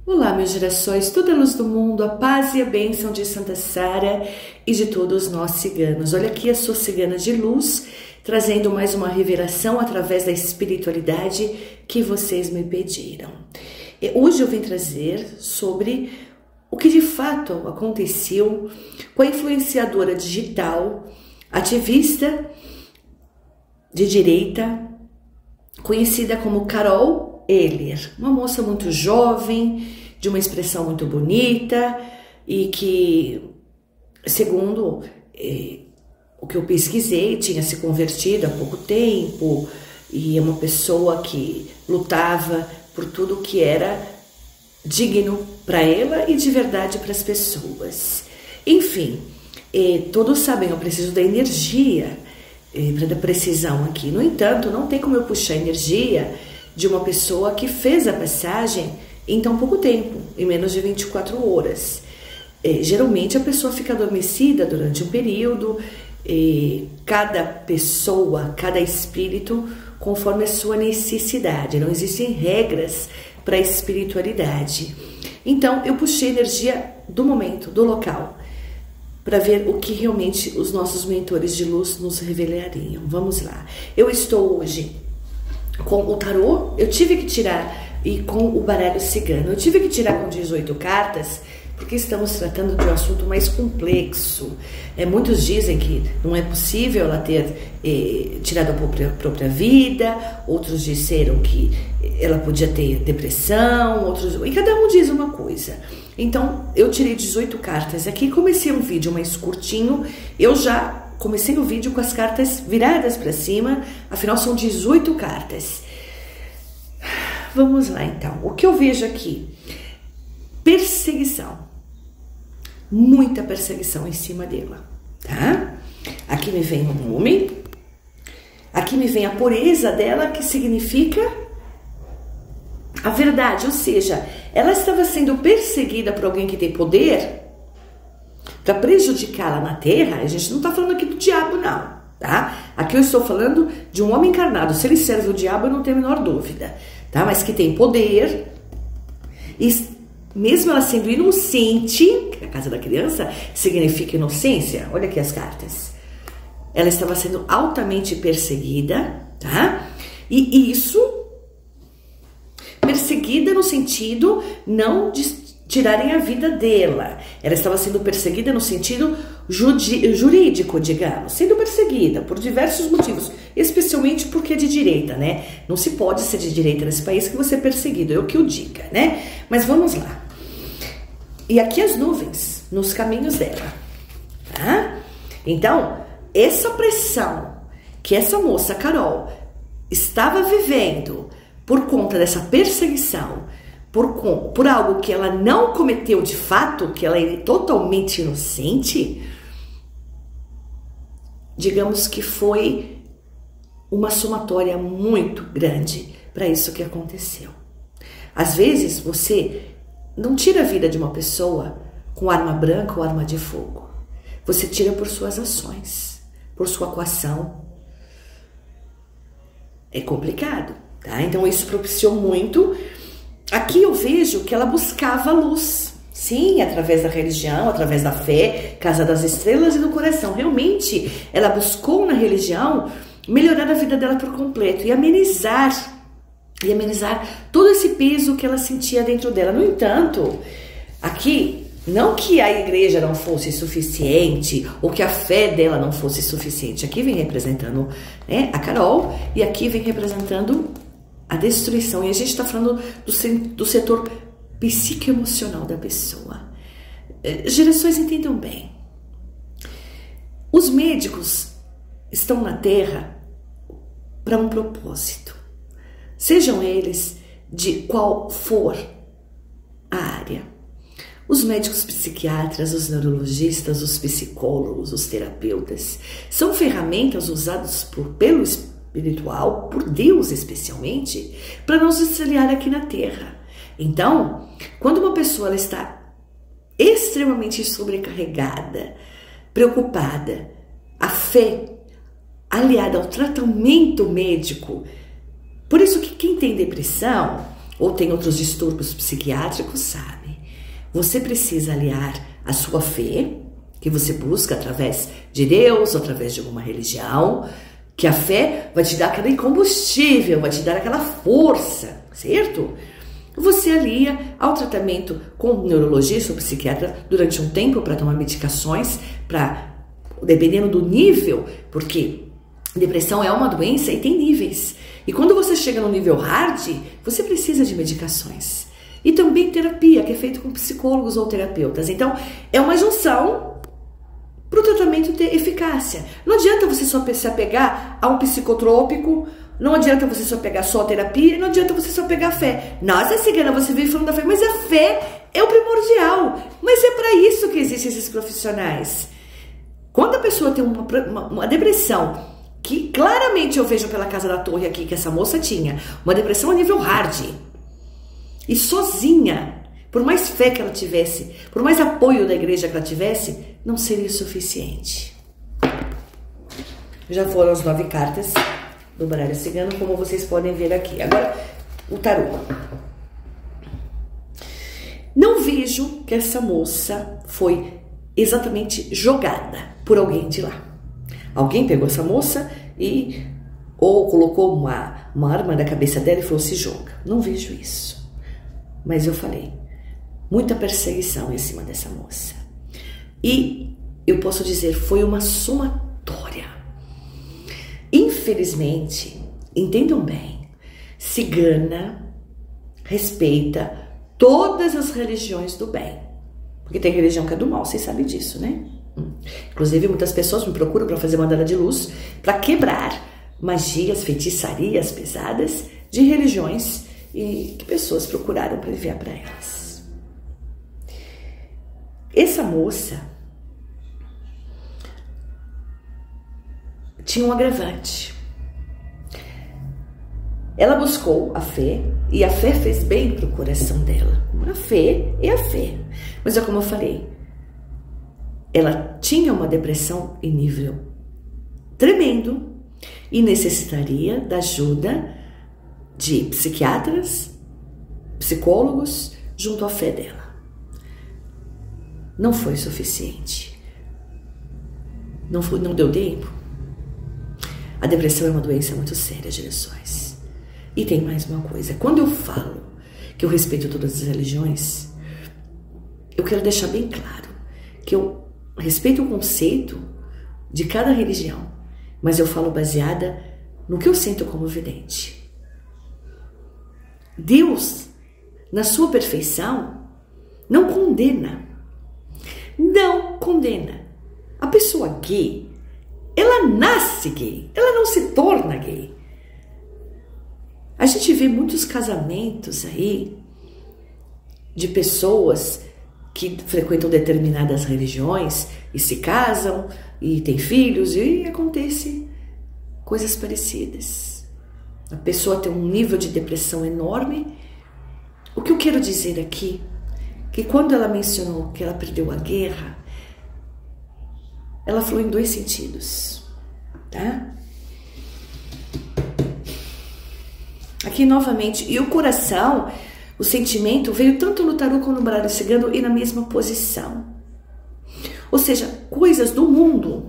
Olá, meus girassóis, toda a luz do mundo, a paz e a bênção de Santa Sara e de todos nós ciganos. Olha aqui a sua cigana de luz, trazendo mais uma revelação através da espiritualidade que vocês me pediram. Hoje eu vim trazer sobre o que de fato aconteceu com a influenciadora digital, ativista de direita, conhecida como Carol Eller, uma moça muito jovem, de uma expressão muito bonita e que, segundo o que eu pesquisei, tinha se convertido há pouco tempo e é uma pessoa que lutava por tudo que era digno para ela e de verdade para as pessoas. Enfim, todos sabem, eu preciso da energia para dar precisão aqui. No entanto, não tem como eu puxar energia de uma pessoa que fez a passagem em tão pouco tempo, em menos de 24 horas. Geralmente a pessoa fica adormecida durante um período, cada pessoa, cada espírito, conforme a sua necessidade. Não existem regras para a espiritualidade. Então eu puxei energia do momento, do local, para ver o que realmente os nossos mentores de luz nos revelariam. Vamos lá. Eu estou hoje com o tarô, eu tive que tirar, e com o baralho cigano, eu tive que tirar com 18 cartas, porque estamos tratando de um assunto mais complexo. Muitos dizem que não é possível ela ter tirado a própria vida, outros disseram que ela podia ter depressão, outros, e cada um diz uma coisa. Então, eu tirei 18 cartas aqui, comecei um vídeo mais curtinho, eu já comecei o vídeo com as cartas viradas para cima, afinal são 18 cartas. Vamos lá então, o que eu vejo aqui? Perseguição, muita perseguição em cima dela, tá? Aqui me vem o nome, aqui me vem a pureza dela, que significa a verdade, ou seja, ela estava sendo perseguida por alguém que tem poder para prejudicá-la na Terra. A gente não está falando aqui do diabo, não, tá? Aqui eu estou falando de um homem encarnado. Se ele serve o diabo, eu não tenho a menor dúvida, tá? Mas que tem poder, e mesmo ela sendo inocente, que a casa da criança significa inocência, olha aqui as cartas. Ela estava sendo altamente perseguida, tá? E isso, perseguida no sentido não de tirarem a vida dela. Ela estava sendo perseguida no sentido jurídico, digamos, sendo perseguida por diversos motivos, especialmente porque é de direita, né? Não se pode ser de direita nesse país que você é perseguido, eu que o diga, né? Mas vamos lá. E aqui as nuvens nos caminhos dela, tá? Então, essa pressão que essa moça, Carol, estava vivendo por conta dessa perseguição, por algo que ela não cometeu de fato, que ela é totalmente inocente, digamos que foi uma somatória muito grande para isso que aconteceu. Às vezes você não tira a vida de uma pessoa com arma branca ou arma de fogo. Você tira por suas ações, por sua coação. É complicado, tá? Então isso propiciou muito. Aqui eu vejo que ela buscava luz, sim, através da religião, através da fé, casa das estrelas e do coração. Realmente, ela buscou na religião melhorar a vida dela por completo e amenizar todo esse peso que ela sentia dentro dela. No entanto, aqui, não que a igreja não fosse suficiente ou que a fé dela não fosse suficiente. Aqui vem representando, né, a Carol, e aqui vem representando a destruição, e a gente está falando do setor psicoemocional da pessoa. Gerações, entendam bem. Os médicos estão na Terra para um propósito, sejam eles de qual for a área. Os médicos psiquiatras, os neurologistas, os psicólogos, os terapeutas, são ferramentas usadas pelo espiritual, por Deus especialmente, para nos auxiliar aqui na Terra. Então, quando uma pessoa ela está extremamente sobrecarregada, preocupada, a fé aliada ao tratamento médico, por isso que quem tem depressão ou tem outros distúrbios psiquiátricos, sabe? Você precisa aliar a sua fé, que você busca através de Deus, através de alguma religião, que a fé vai te dar aquele combustível, vai te dar aquela força, certo? Você alia ao tratamento com um neurologista ou psiquiatra durante um tempo para tomar medicações, dependendo do nível, porque depressão é uma doença e tem níveis. E quando você chega no nível hard, você precisa de medicações. E também terapia, que é feito com psicólogos ou terapeutas. Então, é uma junção para o tratamento ter eficácia. Não adianta você só se apegar a um psicotrópico, não adianta você só pegar só a terapia, não adianta você só pegar a fé. Nossa, cigana, você veio falando da fé, mas a fé é o primordial. Mas é para isso que existem esses profissionais. Quando a pessoa tem uma depressão, que claramente eu vejo pela Casa da Torre aqui, que essa moça tinha, uma depressão a nível hard, e sozinha, por mais fé que ela tivesse, por mais apoio da igreja que ela tivesse, não seria suficiente. Já foram as 9 cartas do baralho cigano, como vocês podem ver aqui. Agora, o tarô. Não vejo que essa moça foi exatamente jogada por alguém de lá. Alguém pegou essa moça ou colocou uma arma na cabeça dela e falou, se joga. Não vejo isso. Mas eu falei, muita perseguição em cima dessa moça. E eu posso dizer, foi uma somatória. Infelizmente, entendam bem, cigana respeita todas as religiões do bem. Porque tem religião que é do mal, vocês sabem disso, né? Inclusive, muitas pessoas me procuram para fazer mandala de luz, para quebrar magias, feitiçarias pesadas de religiões e que pessoas procuraram para enviar para elas. Essa moça tinha um agravante. Ela buscou a fé e a fé fez bem para o coração dela. A fé é a fé. Mas é como eu falei, ela tinha uma depressão em nível tremendo e necessitaria da ajuda de psiquiatras, psicólogos, junto à fé dela. Não foi suficiente. Não deu tempo. A depressão é uma doença muito séria, gerações. E tem mais uma coisa. Quando eu falo que eu respeito todas as religiões, eu quero deixar bem claro que eu respeito o conceito de cada religião, mas eu falo baseada no que eu sinto como vidente. Deus, na sua perfeição, não condena. Não condena. A pessoa gay, ela nasce gay, ela não se torna gay. A gente vê muitos casamentos aí de pessoas que frequentam determinadas religiões e se casam e têm filhos e acontece coisas parecidas. A pessoa tem um nível de depressão enorme. O que eu quero dizer aqui, que quando ela mencionou que ela perdeu a guerra, ela falou em 2 sentidos, tá? Aqui novamente, e o coração, o sentimento veio tanto no tarô como no baralho cigano e na mesma posição. Ou seja, coisas do mundo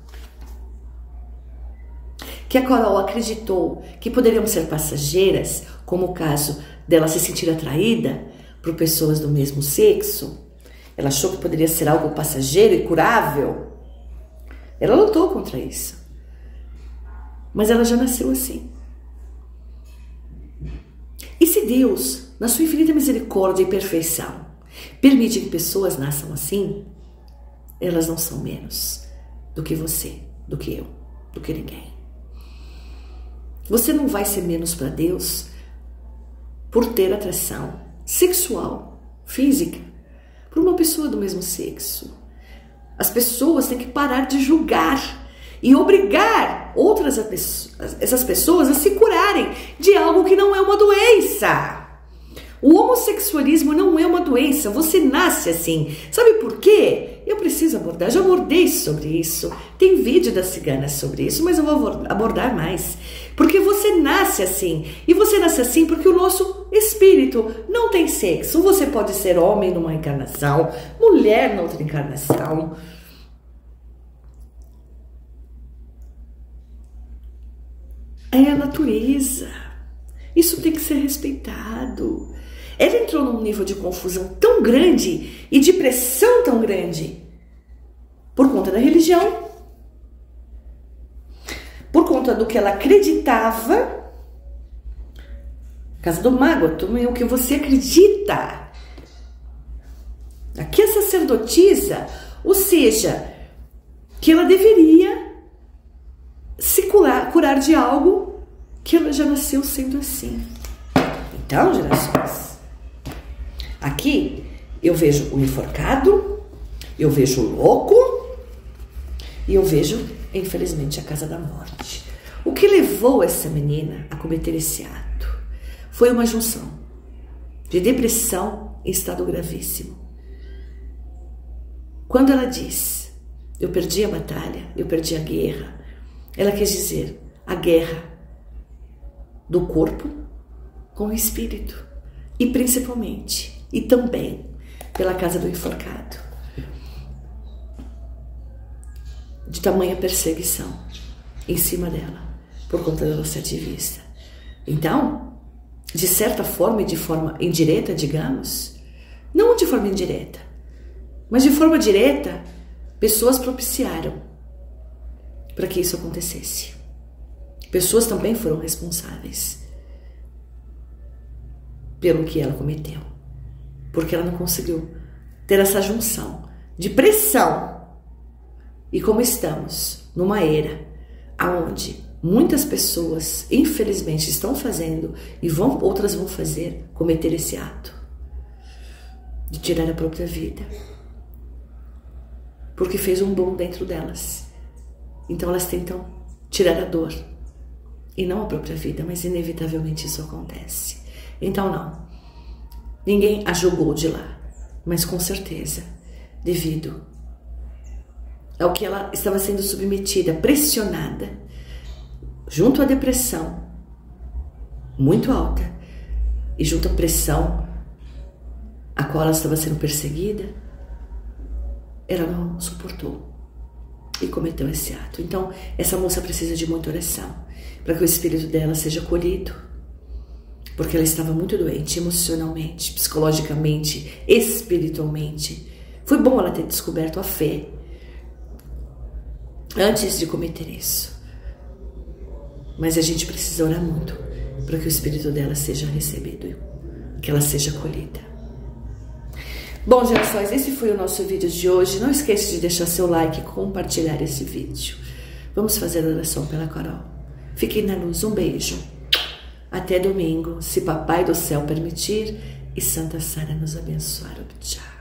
que a Carol acreditou que poderiam ser passageiras, como o caso dela se sentir atraída por pessoas do mesmo sexo. Ela achou que poderia ser algo passageiro e curável. Ela lutou contra isso. Mas ela já nasceu assim. E se Deus, na sua infinita misericórdia e perfeição, permite que pessoas nasçam assim, elas não são menos do que você, do que eu, do que ninguém. Você não vai ser menos para Deus por ter atração sexual, física, por uma pessoa do mesmo sexo. As pessoas têm que parar de julgar e obrigar essas pessoas a se curarem de algo que não é uma doença. O homossexualismo não é uma doença, você nasce assim. Sabe por quê? Eu preciso abordar, já abordei sobre isso. Tem vídeo das ciganas sobre isso, mas eu vou abordar mais. Porque você nasce assim. E você nasce assim porque o nosso Espírito não tem sexo. Você pode ser homem numa encarnação, mulher noutra encarnação. É a natureza. Isso tem que ser respeitado. Ela entrou num nível de confusão tão grande e de pressão tão grande por conta da religião, por conta do que ela acreditava. Casa do mago, tome o que você acredita. Aqui é sacerdotisa, ou seja, que ela deveria se curar de algo que ela já nasceu sendo assim. Então, gerações, aqui eu vejo o enforcado, eu vejo o louco e eu vejo, infelizmente, a casa da morte. O que levou essa menina a cometer esse ato foi uma junção de depressão em estado gravíssimo. Quando ela diz, eu perdi a batalha, eu perdi a guerra, ela quer dizer a guerra do corpo com o espírito. E principalmente, e também, pela casa do enforcado. De tamanha perseguição em cima dela, por conta dela ser ativista. Então, de certa forma e de forma indireta, digamos, não de forma indireta, mas de forma direta, pessoas propiciaram para que isso acontecesse. Pessoas também foram responsáveis pelo que ela cometeu, porque ela não conseguiu ter essa junção de pressão. E como estamos numa era onde muitas pessoas, infelizmente, estão fazendo e outras vão fazer, cometer esse ato de tirar a própria vida, porque fez um dom dentro delas. Então elas tentam tirar a dor e não a própria vida, mas inevitavelmente isso acontece. Então não, ninguém a jogou de lá, mas com certeza, devido ao que ela estava sendo submetida, pressionada, junto à depressão muito alta e junto à pressão a qual ela estava sendo perseguida, ela não suportou e cometeu esse ato. Então, essa moça precisa de muita oração para que o espírito dela seja acolhido, porque ela estava muito doente emocionalmente, psicologicamente, espiritualmente. Foi bom ela ter descoberto a fé antes de cometer isso. Mas a gente precisa orar muito para que o espírito dela seja recebido, que ela seja acolhida. Bom, gerações, esse foi o nosso vídeo de hoje. Não esqueça de deixar seu like e compartilhar esse vídeo. Vamos fazer a oração pela Carol. Fiquem na luz. Um beijo. Até domingo, se Papai do Céu permitir e Santa Sara nos abençoar. Tchau.